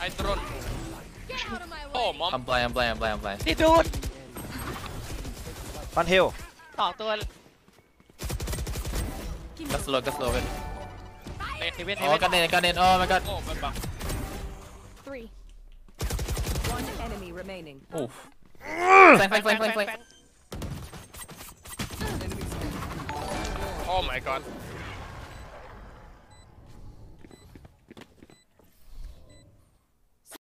I drone. Oh mom. I'm blind. นี่ดูด One hill. สองตัว Go slowกันเฮเว่น Oh god oh my god Oh my god. 3. One enemy remaining. Oof Flank Oh my god.